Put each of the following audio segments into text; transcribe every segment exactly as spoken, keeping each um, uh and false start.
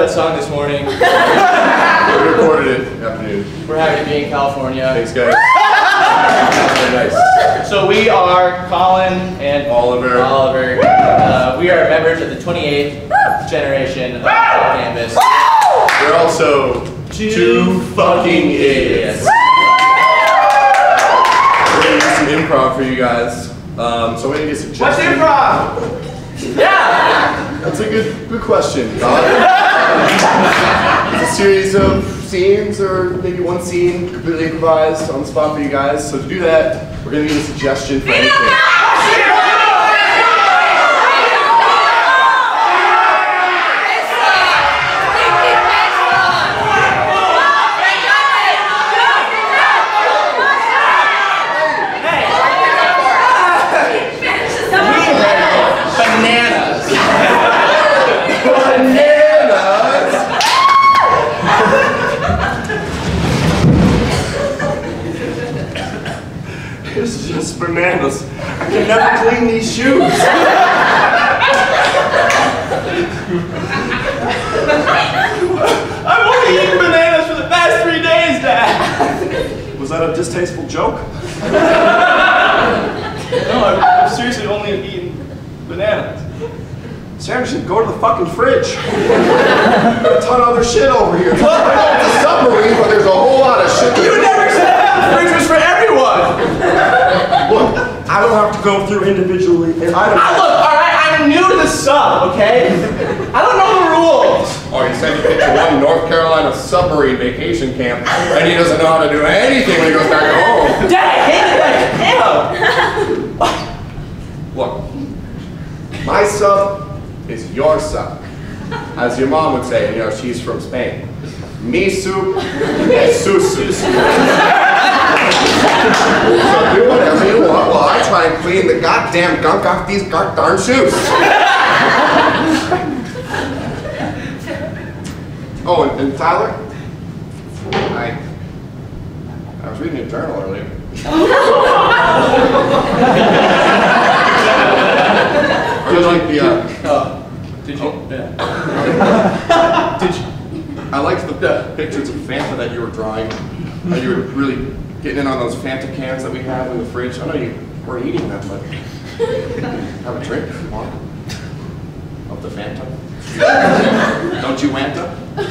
that song this morning. We recorded it this afternoon. We're happy to be in California. Thanks, guys. Very nice. So we are Collin and Oliver. Oliver. Uh, we are members of the twenty-eighth generation of campus. We're also two, two fucking idiots. We're gonna do some improv for you guys. Um, so we need a suggestion. What's improv? Yeah! That's a good, good question. Uh, it's a series of scenes, or maybe one scene completely improvised on the spot for you guys. So to do that, we're gonna need a suggestion for anything. This is just bananas. I can never clean these shoes. I've only eaten bananas for the past three days, Dad! Was that a distasteful joke? No, I've, I've seriously only eaten bananas. Sam should go to the fucking fridge. There's a ton of other shit over here. It's a submarine, but there's a whole lot of shit. You never said the fridge was for everyone! Look, I don't have to go through individually, and I don't. I look, alright, I'm new to the sub, okay? I don't know the rules. Oh, he said he picked one North Carolina submarine vacation camp, and he doesn't know how to do anything when he goes back home. Dad, I hated that camp! Look, my sub is your sub, as your mom would say, you know, she's from Spain. Mi soup es su soup. So do whatever you want while I try and clean the goddamn gunk off these god darn shoes. Oh, and, and Tyler, I I was reading a journal earlier. I really like the. Uh, oh, did you? Oh. Yeah. Did you? I liked the uh, pictures of Fanta that you were drawing. How you were really getting in on those Fanta cans that we have in the fridge. I know you weren't eating them, but have a drink. More of the Fanta. Don't you Wanta?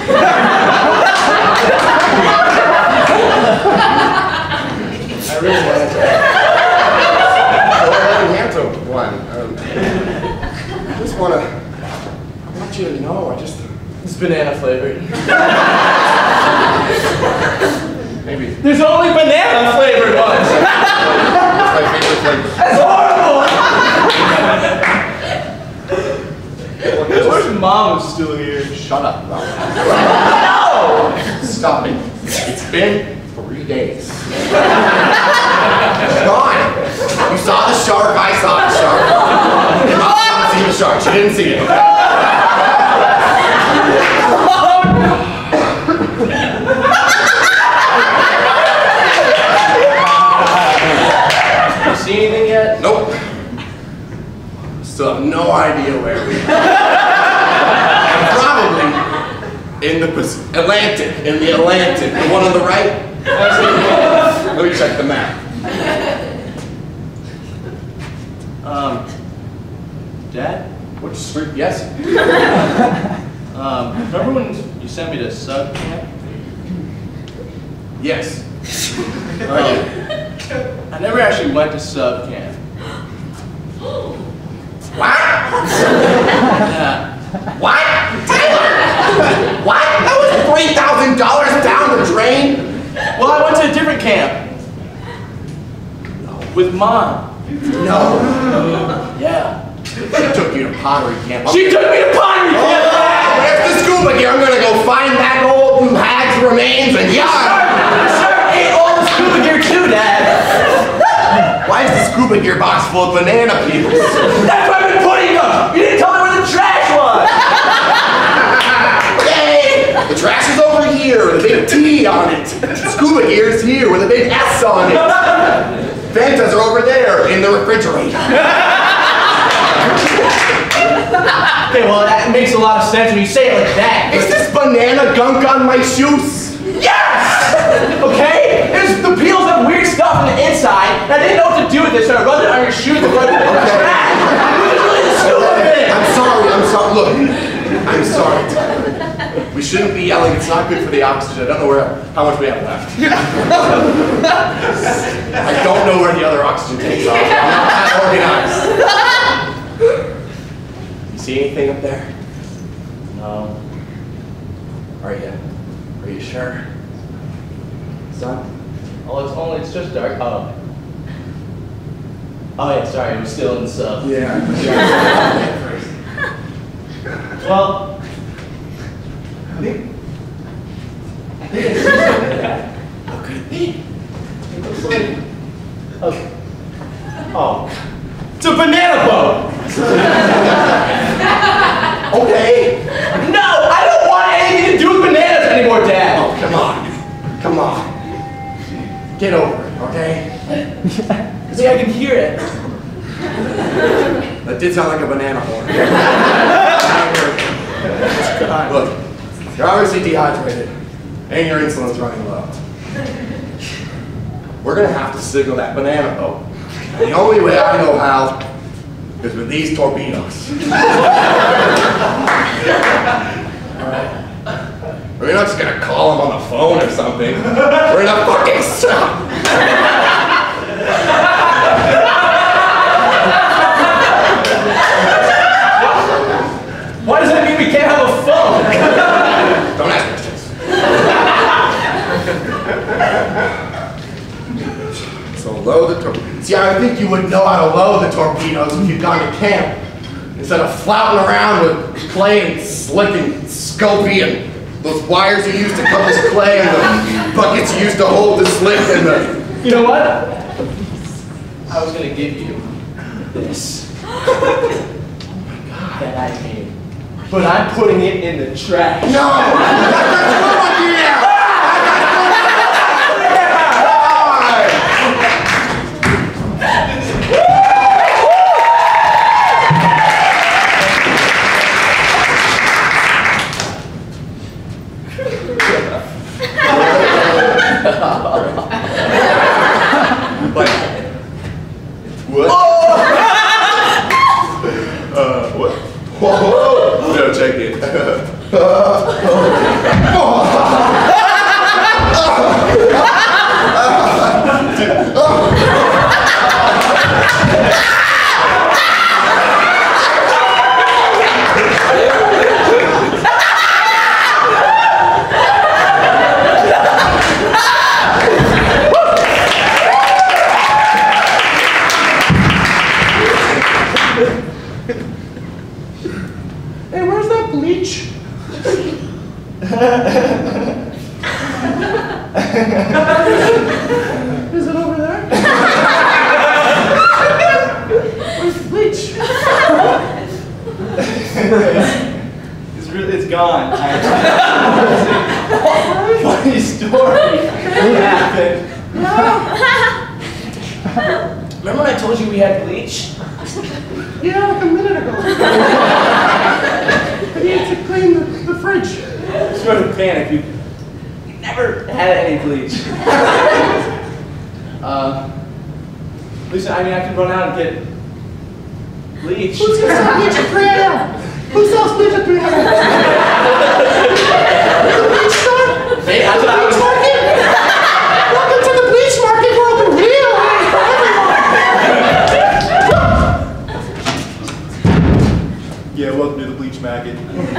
I really wanted to. Go ahead and Wanta one. Um, I just want to. I want you to know. I just. It's banana flavored. Maybe. There's only banana flavored ones! That's my favorite flavor. That's horrible! I wish Mom was still here. Shut up, Rob. No! Stop it. It's been three days. It's gone. You saw the shark, I saw the shark. Mom didn't see the shark, she didn't see it. See anything yet? Nope. Still have no idea where we are. Probably in the Pacific, Atlantic, in the Atlantic. The one on the right? Let me check the map. Um, Dad? Which street? Yes? Um, remember when you sent me to sub camp? Yes. Um, I never actually went to sub camp. What? Yeah. What? Taylor! What? That was three thousand dollars down the drain? Well, I went to a different camp. With Mom. No. Yeah. She took you to pottery camp. She took me to pottery camp! Oh, where's the scuba gear? I'm gonna go find that old hag's remains and The yeah. shark ate all the scuba gear too, Dad! Why is the scuba gear box full of banana peels? That's where I've been putting them! You didn't tell me where the trash was! Yay! The trash is over here with a big T on it. Scuba gear is here with a big S on it. Fantas are over there in the refrigerator. Okay, well, that makes a lot of sense when you say it like that. Is this banana gunk on my shoes? Yes! Okay? There's, the peels have weird stuff on the inside, and I didn't know what to do with this, so I rubbed it on your shoes and rubbed it in the trash. It was really the stupid. I'm sorry, I'm sorry. Look, I'm sorry. We shouldn't be yelling. It's not good for the oxygen. I don't know where, how much we have left. I don't know where the other oxygen tanks are. I'm not that organized. You see anything up there? No. Are you? Are you sure? Son? Oh, it's only, it's just dark. Oh. Oh yeah, sorry, I'm still in the sub. Yeah. Well, I think, I think I see something like that. How could it be? It looks like, okay. Oh, it's a banana boat! Okay. No, I don't want anything to do with bananas anymore, Dad! Oh, come on. Come on. Get over it, okay? See, I can hear it. That did sound like a banana horn. Look, you're obviously dehydrated, and your insulin's running low. We're gonna have to signal that banana boat. And the only way I know how is with these torpedoes. Alright. We're not just gonna call them on the phone or something. We're gonna fucking stop. Why does that mean we can't have a phone? Don't ask questions. So load the torpedoes. See, I think you would know how to load the torpedoes if you'd gone to camp. Instead of flouting around with clay and slick and scopy and those wires you use to cut this clay and the buckets you use to hold the slick and the... You know what? I was gonna give you this. That I made. But I'm putting it in the trash. No! That's a good idea! But what? Oh! uh, what? Whoa! No, check it. Hey, where's that bleach? Is it over there? Where's the bleach? It's really, it's gone. Funny story. What happened? Remember when I told you we had bleach? Yeah, like a minute ago. I need to clean the, the fridge. Sort of panic. You never had any bleach. uh, listen, I mean, I can run out and get bleach. Who's gonna sell bleach at three A M? Who sells bleach at three A M? The bleach store? Hey, that's what I was. Welcome to the bleach market. We're open real early for everyone. Yeah, welcome to the bleach market.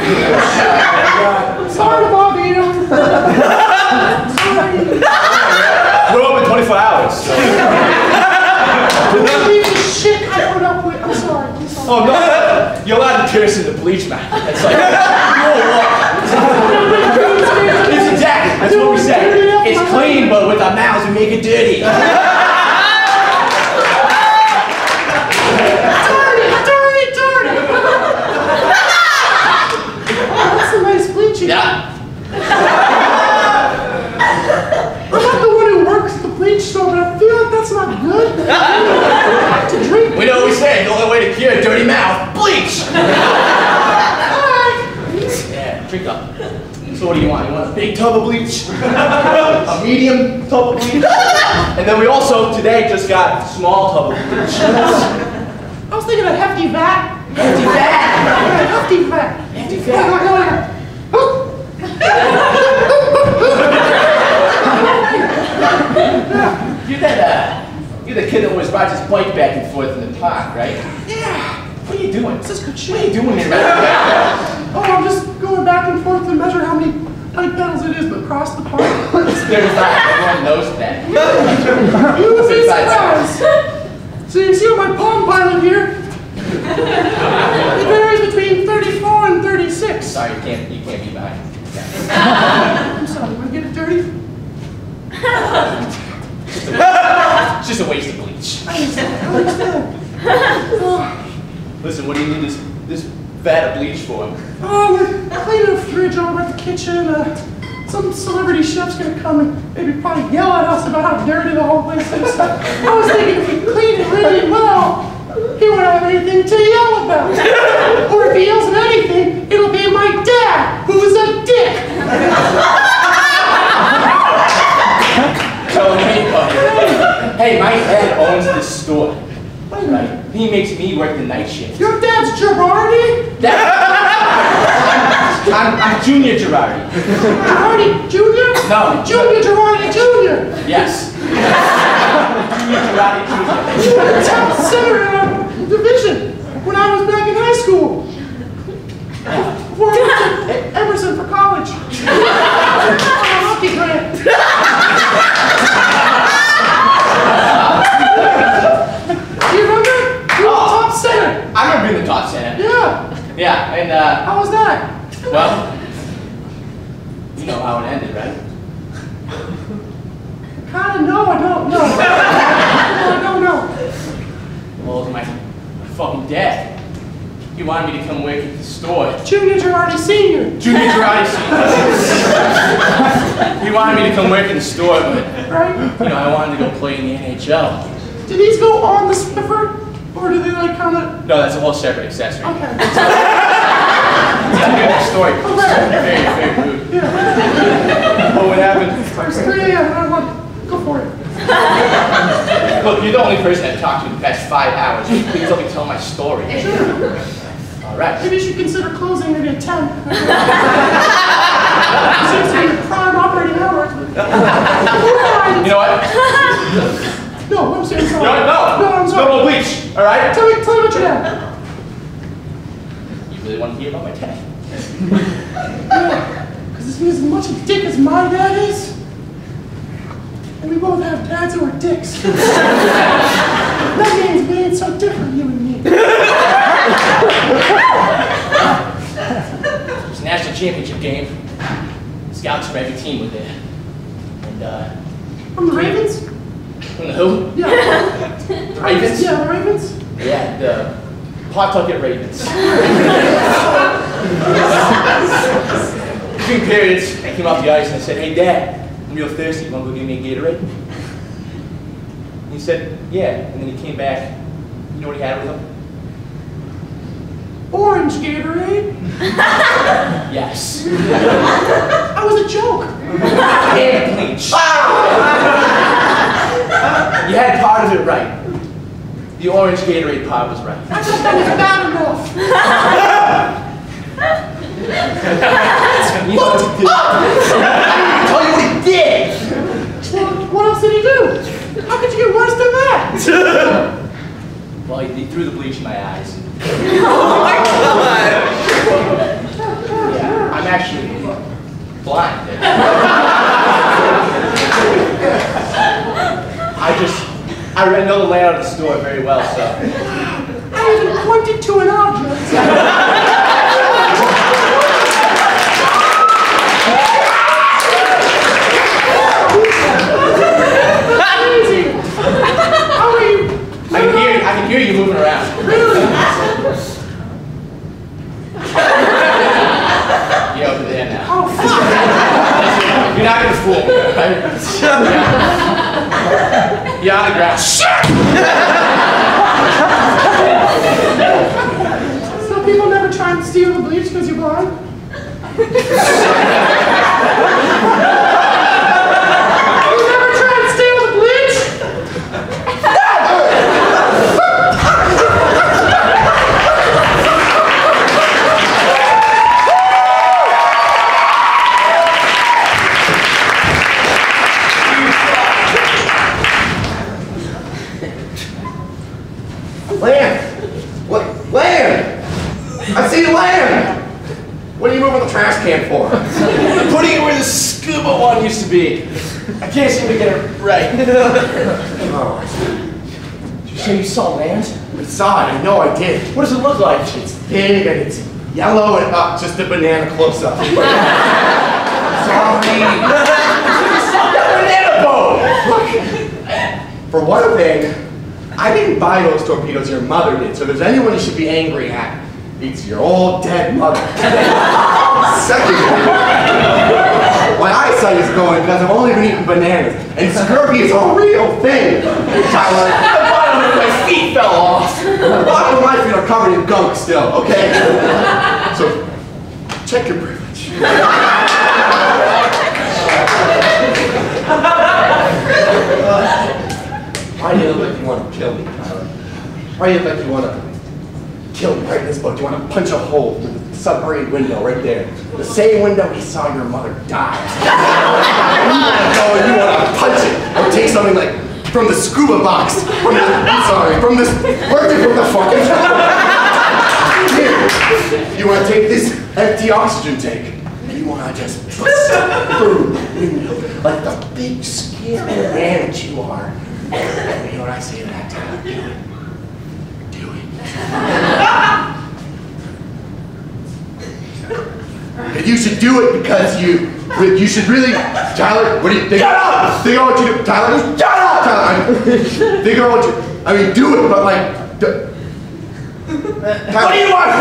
Sorry to bother you. Sorry. We're open twenty-four hours. So. Shit, I put up with. I'm sorry. I'm sorry. Oh no, you're allowed to pierce in the bleach mat. That's like. It's exactly. That's what we said. It's clean, but with our mouths we make it dirty. Yeah. I'm not the one who works at the bleach store, but I feel like that's not good. To drink. We know what we say. The only way to cure a dirty mouth, bleach. do you want? You want a big tub of bleach? A medium tub of bleach? And then we also, today, just got a small tub of bleach. I was thinking a hefty vat. Hefty vat? Hefty vat. Hefty vat. You're that, uh, you're the kid that always rides his bike back and forth in the park, right? Yeah. What are you doing? This is good shit. What are you doing here, man? Oh, I'm just going back and forth to measure how many bike pedals it is across the park. There's not, everyone knows that. You would be surprised. So you see my Palm Pilot here? It varies between thirty-four and thirty-six. Sorry, you can't, you can't be behind. I'm sorry, want to get it dirty? It's just a waste of bleach. I understand. Oh, Listen, what do you need this this vat of bleach for? oh, we're cleaning the fridge over at the kitchen. Uh, some celebrity chef's gonna come and maybe probably yell at us about how dirty the whole place is. I was thinking if we clean it really well, he won't have anything to yell about. Or if he yells at anything, it'll be my dad, who's a dick. So, hey, hey, my dad owns this store. Right? He makes me work the night shift. Your dad's Girardi? That, I'm, I'm Junior Girardi. Girardi Junior? No. Junior Girardi Junior Yes. Junior Girardi Junior You were the top center in our division when I was back in high school. Before I went to Emerson for college. On a hockey grant. Do you remember? You were Oh. the top center. I remember being the top center. Yeah. Yeah, and, uh, How was that? well, you know how it ended, right? Kinda no, I don't know. No, I don't know. Well, it was my, my fucking dad. He wanted me to come work at the store. Junior Girardi Senior. Junior Girardi Senior. He wanted me to come work in the store, but, Right? you know, I wanted to go play in the N H L. Do these go on the Swiffer? Or do they like kind of... No, that's a whole separate accessory. Okay. It's a good story. Very, very rude. Yeah. But what happened? It's three A M I want go for it. Look, you're the only person I've talked to in the past five hours. Please let me tell my story. All right. Maybe you should consider closing maybe at ten. Seems to be your prime operating hours. You know what? No, I'm serious. No, no. No, I'm sorry. No more bleach. All right? Tell me, tell me what you have. You really want to hear about my dad? Yeah, because this means as much a dick as my dad is. And we both have dads who are dicks. That means we ain't so different, you and me. It was a national championship game. Scouts from every team were there. And, uh, From the Ravens? from the who? Yeah. The Ravens? Yeah, the Ravens? Yeah, the Pawtucket Ravens. Between periods, I came off the ice and I said, hey, Dad, I'm real thirsty. You want to go get me a Gatorade? And he said, yeah. And then he came back. You know what he had with him? Orange Gatorade? Yes. That was a joke. And bleach. You had part of it right. The orange Gatorade part was right. I thought that was bad enough. You know what he did? Tell you what he did! Well, what else did he do? How could you get worse than that? Well, he, he threw the bleach in my eyes. Oh my God! Yeah, I'm actually blind. I just, I know the layout of the store very well, so. I even pointed to an object. Easy. How are you? I can hear, I can hear you moving around. Really? You're over there now. Oh, fuck. You're not gonna fool me, right? You're on the ground. So people never try and steal the bleach because you're blind? trash can for? I'm putting it where the scuba one used to be. I can't seem to get it right. Oh. Did you say you saw land? I saw it, I know I did. What does it look like? It's big and it's yellow and uh, just a banana close-up. Sorry. Banana boat! Look, for one thing, I didn't buy those torpedoes, your mother did, so if there's anyone you should be angry at, it's your old dead mother. Secondly, my eyesight is going because I've only been eating bananas, and scurvy is a real thing. Tyler, The bottom of my feet fell off. the bottom of my feet are covered in gunk still, okay? So, check your privilege. Why do you look like you want to kill me, Tyler? Why do you look like you want to kill me right in this boat? Do you want to punch a hole through the submarine window right there? The same window we saw your mother die. You want to go and you want to punch it or take something like from the scuba box. From the, I'm sorry, from this, where'd you put the fucking Here, you want to take this empty oxygen tank and you want to just bust through the window like the big scary man that you are. And you know what I say to that, Tyler? Do it. Do it. And you should do it because you, you should really, Tyler, what do you think? Shut up! Think I want you to, Tyler, shut up! Tyler, I, think I want you, I mean, do it, but like, do, Tyler, What do you want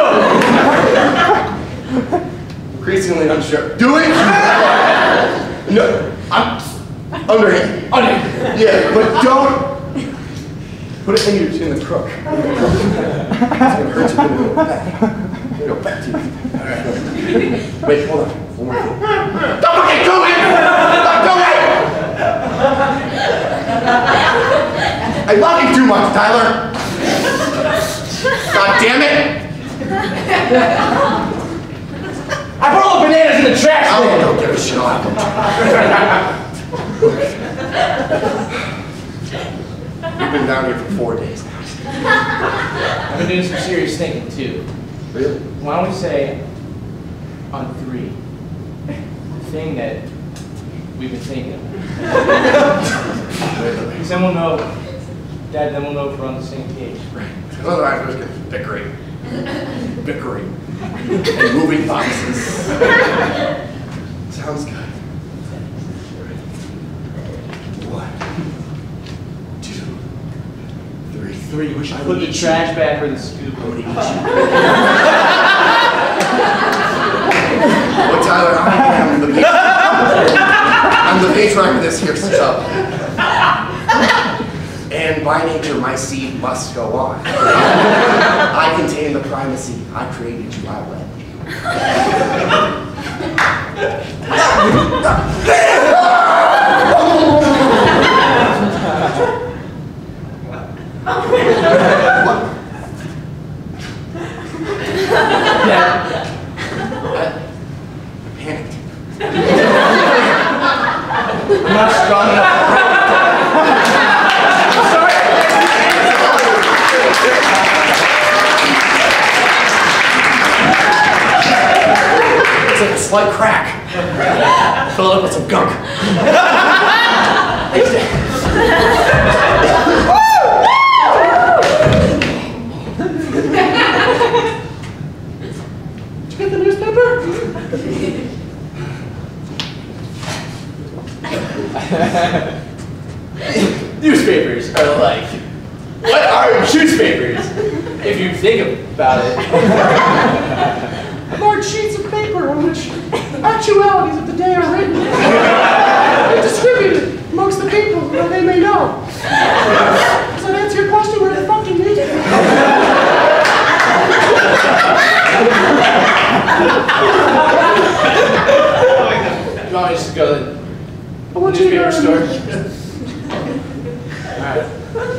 me to do? increasingly unsure. Do it? No, I'm, underhand. Underhand. Yeah, but don't put it in your in the crook. It's gonna hurt you when you go back. You go back to you. Alright. Wait, hold on. One more thing. Don't fucking do it! Don't do it! I love you too much, Tyler. God damn it! I put all the bananas in the trash Oh, can. don't give a shit. I'll have We've been down here for four days now. I've been doing some serious thinking too. Really? Why don't we say on three the thing that we've been thinking about? Because then we'll know, Dad, then we'll know if we're on the same page. Right. Otherwise, we're just gonna bickering. Bickering. And moving boxes. Sounds good. One, two, three. Three, we should I put would the eat trash you. bag where the scoop I would eat you. Well, Tyler, I am the I'm the patriarch of this here shop. And by nature, my seed must go on. I contain the primacy. I created you. I led you. Yeah. I panicked. I'm not strong enough. It's like a slight crack. Fill it up with some gunk. Thanks, Dad. Did you get the newspaper? Newspapers are like, what are newspapers? If you think about it. Large sheets of paper on which actualities of the day are written and distributed amongst the people that they may know. Does that answer your question? Where the fuck do you need it? Do you want me to just go to I want the you to newspaper go store? Alright.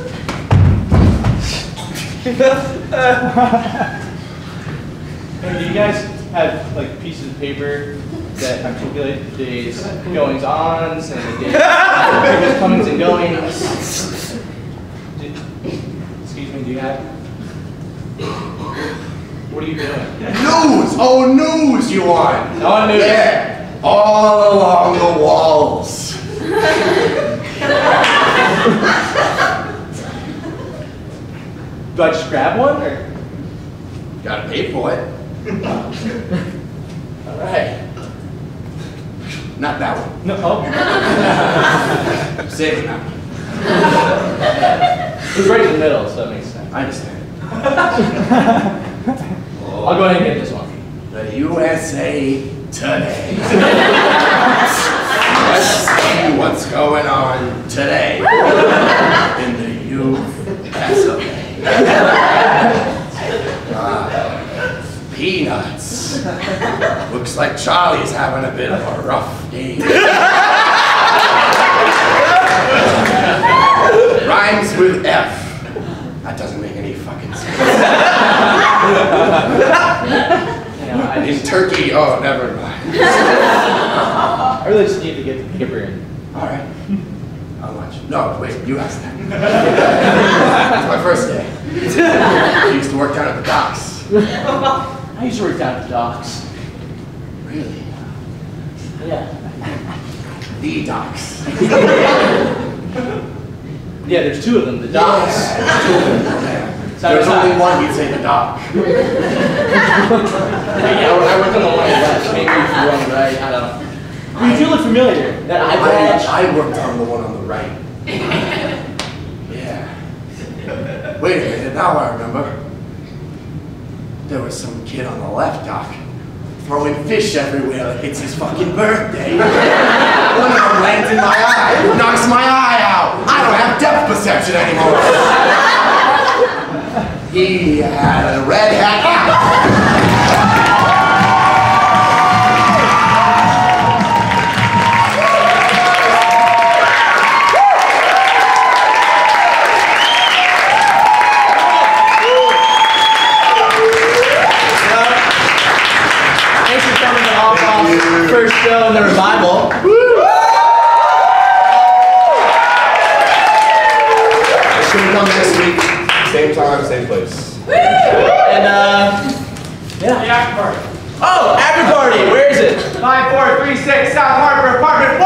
Hey, do you guys have like pieces of paper that articulate the day's goings-ons and the day's people's comings and goings? Do, excuse me, do you have? What are you doing? News! Oh, news you want! On news. Yeah, all along the walls. Do I just grab one, or? Gotta pay for it. All right. Not that one. No. Oh. Save it now. It's right in the middle, so that makes sense. I understand. I'll go ahead and get this one. The U S A Today. Let's see what's going on today in the U S A. Uh, peanuts. Looks like Charlie's having a bit of a rough day. Rhymes with F. That doesn't make any fucking sense. In Turkey, oh, never mind. I really just need to get the paper in. All right. How much? No, wait, you asked that. It's my first day. I used to work down at the docks. I used to work down at the docks. Really? Yeah. The docks. Yeah, there's two of them, the docks. Yeah, two of them. Side There's by only side. one, you'd say the dock. Yeah, I worked on the one on the left. Maybe if you were on the right, I don't know. But you do look familiar. That eye I, patch. I worked on the one on the right. Yeah. Wait a minute, now I remember. There was some kid on the left dock throwing fish everywhere like it's his fucking birthday. One of them lands in my eye, knocks my eye out. I don't have depth perception anymore. He had a red hat. Thanks for coming to All Falls first show in the revival. Should we come next week? Same time, same place. And uh, yeah. The after party. Oh, after party. Where is it? five four three six South Harper, apartment